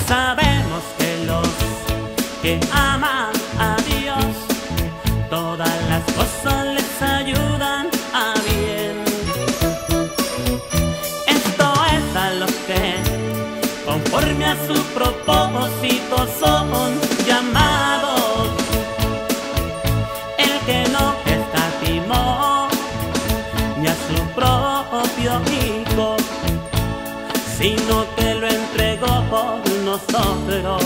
sabemos que los que aman a Dios, todas las cosas les ayudan a bien. Esto es a los que, conforme a su propósito, son llamados. El que no escatimó ni a su propio Hijo, sino que lo entregó por nosotros.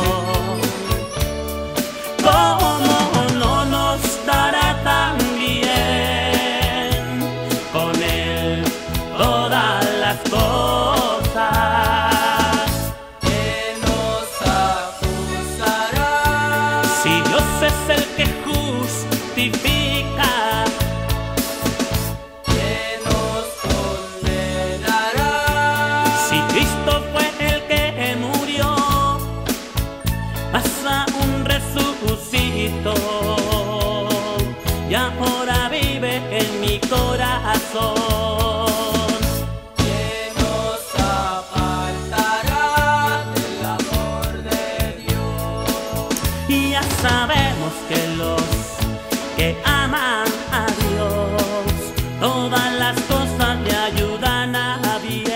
¿Cómo no nos dará también con Él todas las cosas? ¿Quién nos acusará? Si Dios es el que justifica, ¿quién nos condenará? si Cristo fue el que murió, más aún resucitó y ahora vive en mi corazón. ¿Quién nos apartará del amor de Dios? Y ya sabemos que los que aman a Dios, todas las cosas le ayudan a bien.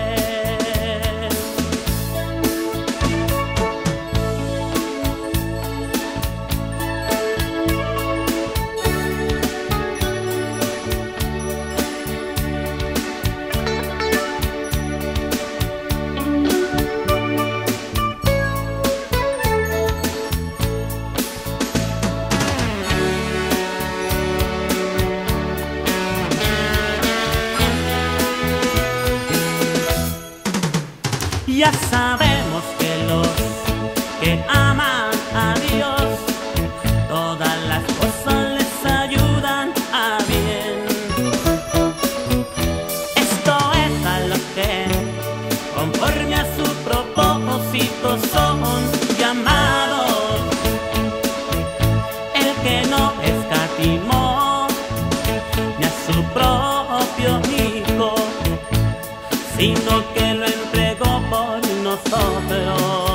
Ya sabemos que los que aman a Dios, todas las cosas les ayudan a bien. Esto es a los que, conforme a su propósito, son llamados. El que no escatimó ni a su propio Hijo, sino que lo entregó por nosotros.